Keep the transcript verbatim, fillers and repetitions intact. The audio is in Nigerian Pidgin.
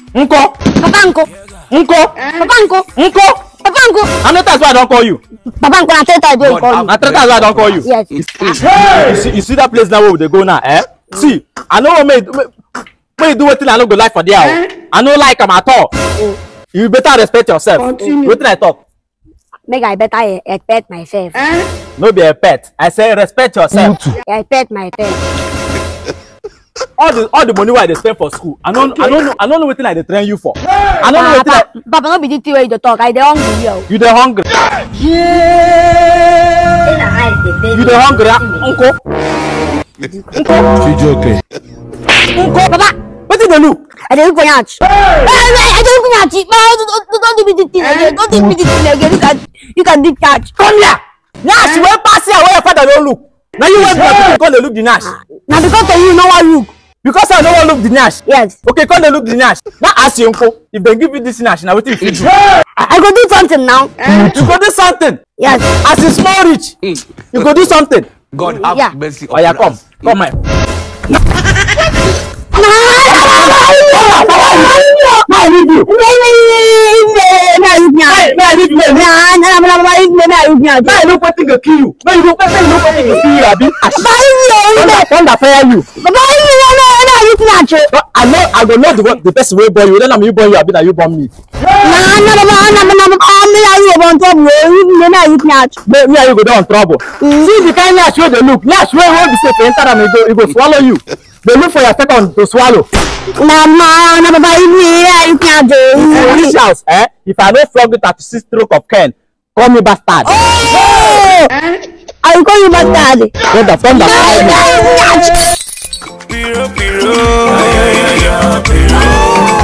Unko. Papa Unko. Unko. Papa Unko. Unko. Papa Unko. I know that's why I don't call you. Papa Unko, I tell you I don't call you. I tell that's why I don't call you. Yes. You see, you see that place now where they go now, eh? See, I know what made when you do what I don't go like for there. I don't like them at all. You better respect yourself. What did I talk? Make I better respect myself. No be a pet. I say respect yourself. I respect my pet. all the all the money why they spend for school. I don't I don't know I don't know what thing I they train you for. I don't know what thing. Papa no be the way you talk. I dey hungry yo. You dey hungry. Yeah. You dey hungry, uncle. Uncle. She joking. Uncle, Papa. What did they look? I dey look for Yansh. Hey, I dey look for Yansh. Don't do me this thing again. Don't do me this thing again. You can you can dig Yansh. Come here. Yansh, where pass here where your father don't look. Now you want to come they look the Yansh. Now because of you know what look. Because I don't want to look the Yansh. Yes. Okay, come they look the Yansh. Now ask your uncle if they give you this Yansh. Now what if you do? I, I go do something now. You go do something. Yes. As a small rich, you go do something. God have yeah. mercy. Oh yeah, come, come here. May I leave you? May I leave you? May I look what thing go kill you? May you look what thing go kill you? Abi? Thunder fire you. I know I go know the the person will born you. Then I'm you born you. Abi na you born me. Nah, nah, nah, nah, nah, nah, nah. Me and you born trouble. Me and you catch. Me and you go down trouble. See the kind of way they look. Lash where won't be safe. Enter them, it go, it go swallow you. They look for your second to swallow. Nah, nah, nah, nah, you can't do. This house, eh? If I don't flog it at six stroke of Ken, call me bastard. Oh! I will call you bastard. Thunder, thunder. Piro, piro, ay, ay, ay, ay, piro.